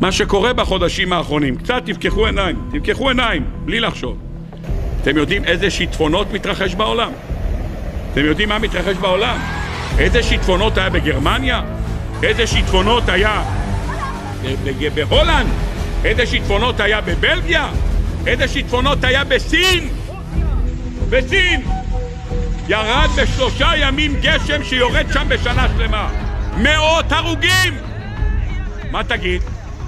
מה שקורה בחודשים האחרונים. קצת תפקחו עיניים, בלי לחשוב. אתם יודעים איזה שיטפונות מתרחש בעולם? אתם יודעים מה מתרחש בעולם? איזה שיטפונות היה בגרמניה? איזה שיטפונות היה בהולנד? איזה שיטפונות היה בבלגיה? איזה שיטפונות היה בסין? בסין! ירד ב3 ימים גשם שיורד שם בשנה שלמה. 100 הרוגים! מה תגיד?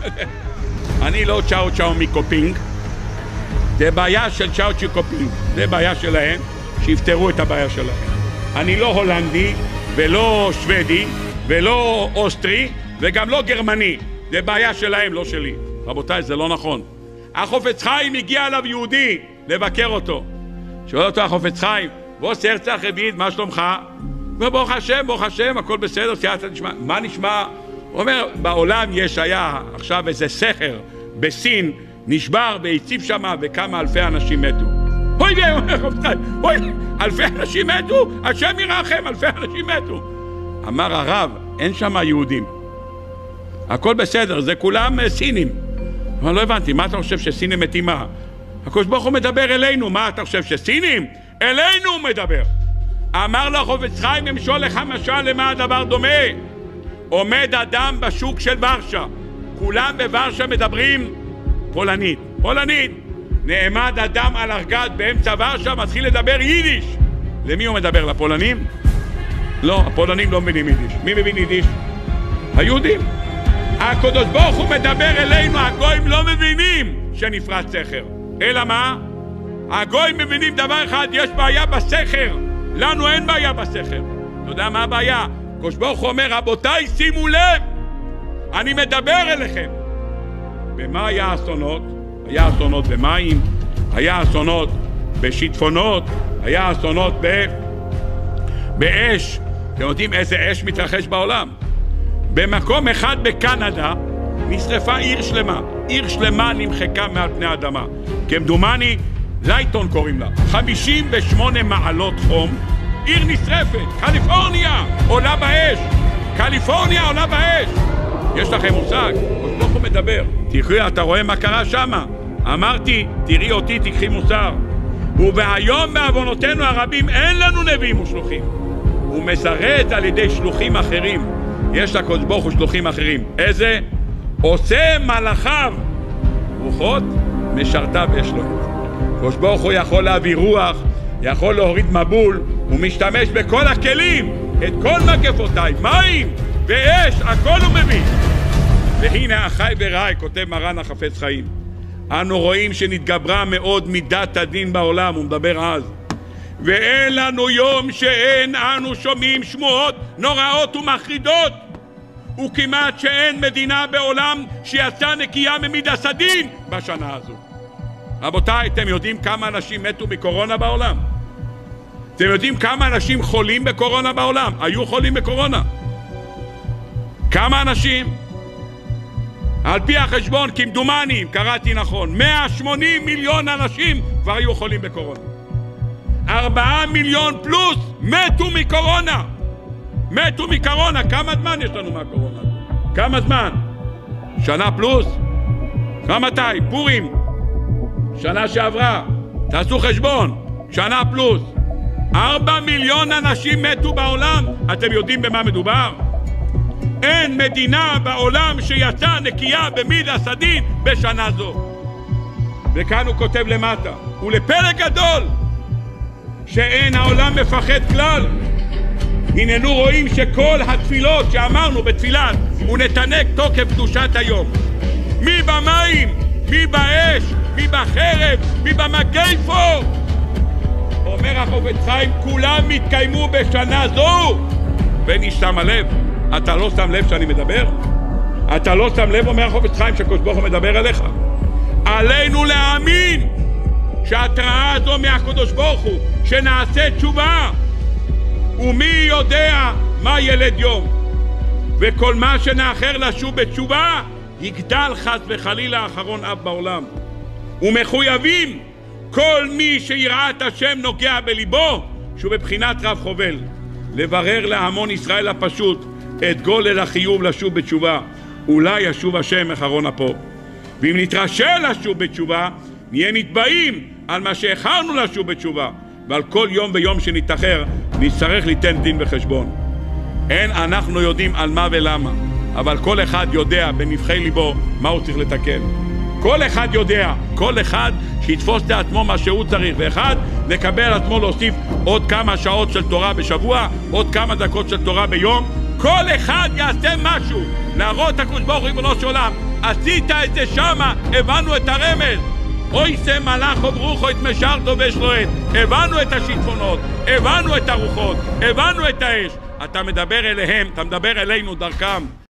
אני לא צ'או מקופינג. זה בעיה של צ'או קופינג. זה בעיה שלהם, שיפתרו את הבעיה שלהם. אני לא הולנדי, ולא שוודי, ולא אוסטרי, וגם לא גרמני. זה בעיה שלהם, לא שלי. רבותיי, זה לא נכון. החופץ חיים הגיע אליו יהודי לבקר אותו. שואל אותו החופץ חיים, בוא סרצח רביד, מה שלומך? וברוך השם, הכל בסדר, סייעתא דשמיא. מה נשמע? הוא אומר, בעולם היה עכשיו איזה סכר בסין, נשבר והציב שם וכמה אלפי אנשים מתו. אוי, אלפי אנשים מתו, השם ירחם, אלפי אנשים מתו. אמר הרב, אין שם יהודים. הכל בסדר, זה כולם סינים. אבל לא הבנתי, מה אתה חושב שסינים מתים מה? הקדוש ברוך הוא מדבר אלינו, מה אתה חושב שסינים? אלינו הוא מדבר. אמר לו החופץ חיים, אמשול לך משל למה הדבר דומה? עומד אדם בשוק של ורשה, כולם בוורשה מדברים פולנית. נעמד אדם על ארגז באמצע ורשה, מתחיל לדבר יידיש. למי הוא מדבר? לפולנים? לא, הפולנים לא מבינים יידיש. מי מבין יידיש? היהודים. הקדוש ברוך הוא מדבר אלינו, הגויים לא מבינים שנפרץ סכר. אלא מה? הגויים מבינים דבר אחד, יש בעיה בסכר. לנו אין בעיה בסכר. אתה יודע מה הבעיה? הקדוש ברוך הוא אומר, רבותיי, שימו לב, אני מדבר אליכם. במה היה אסונות? היה אסונות במים, היה אסונות בשיטפונות, היה אסונות באש. אתם יודעים איזה אש מתרחש בעולם? במקום אחד בקנדה נשרפה עיר שלמה נמחקה מעל פני האדמה. כמדומני, לייטון קוראים לה, 58 מעלות חום, עיר נשרפת, קליפורניה עולה באש. יש לכם מושג? ברוך הוא מדבר. תראי, אתה רואה מה קרה שמה? אמרתי, תראי אותי, תקחי מוסר. ובהיום בעוונותינו הרבים אין לנו נביאים ושלוחים. הוא מזרז על ידי שלוחים אחרים. יש לקדוש ברוך הוא שלוחים אחרים. איזה? עושה מלאכיו רוחות, משרתיו יש לו. הקדוש ברוך הוא יכול להביא רוח, יכול להוריד מבול, הוא משתמש בכל הכלים, את כל מגפותיי, מים ואש, הכל הוא מביא. והנה אחי ורעי, כותב מרן החפץ חיים, אנו רואים שנתגברה מאוד מידת הדין בעולם, הוא מדבר אז. ואין לנו יום שאין אנו שומעים שמועות נוראות ומחרידות, וכמעט שאין מדינה בעולם שיצאה נקייה ממידת הדין בשנה הזו. רבותיי, אתם יודעים כמה אנשים מתו בקורונה בעולם? אתם יודעים כמה אנשים חולים בקורונה בעולם? היו חולים בקורונה? כמה אנשים? על פי החשבון, כמדומני, קראתי נכון, 180 מיליון אנשים כבר היו חולים בקורונה. 4 מיליון פלוס מתו מקורונה. כמה זמן יש לנו מהקורונה? כמה זמן? שנה פלוס? מתי? פורים. שנה שעברה. תעשו חשבון. שנה פלוס. 4 מיליון אנשים מתו בעולם. אתם יודעים במה מדובר? אין מדינה בעולם שיצאה נקייה במידת הדין בשנה זו. וכאן הוא כותב למטה, ולפלא גדול שאין העולם מפחד כלל. הננו רואים שכל התפילות שאמרנו בתפילת ונתנק תוקף קדושת היום, מי במים, מי באש, מי בחרב, מי במגפו, אומר החפץ חיים, כולם מתקיימו בשנה זו. ואיש שם לב, אתה לא שם לב שאני מדבר? אתה לא שם לב, אומר החפץ חיים, שהקדוש ברוך הוא מדבר אליך? עלינו להאמין שההתראה הזו מהקדוש ברוך הוא, שנעשה תשובה, ומי יודע מה ילד יום, וכל מה שנאחר לשוב בתשובה יגדל חס וחלילה אחרון אב בעולם. ומחויבים כל מי שיראת השם נוגע בליבו, שהוא בבחינת רב חובל, לברר להמון ישראל הפשוט את גולל החיוב לשוב בתשובה, אולי ישוב השם אחרון אפו. ואם נתרשל לשוב בתשובה, נהיה נתבעים על מה שהחרנו לשוב בתשובה, ועל כל יום ויום שנתאחר נצטרך ליתן דין וחשבון. אין אנחנו יודעים על מה ולמה, אבל כל אחד יודע בנבחי ליבו מה הוא צריך לתקן. כל אחד יודע, כל אחד שיתפוס לעצמו מה שהוא צריך, ואחד לקבל על עצמו להוסיף עוד כמה שעות של תורה בשבוע, עוד כמה דקות של תורה ביום. כל אחד יעשה משהו להראות הקדוש ברוך הוא ריבונו של עולם, עשית את זה שמה, הבנו את הרמז. אוי זה מלאך וברוכו את משרתו ושלועת. הבנו את השיטפונות, הבנו את הרוחות, הבנו את האש. אתה מדבר אליהם, אתה מדבר אלינו דרכם.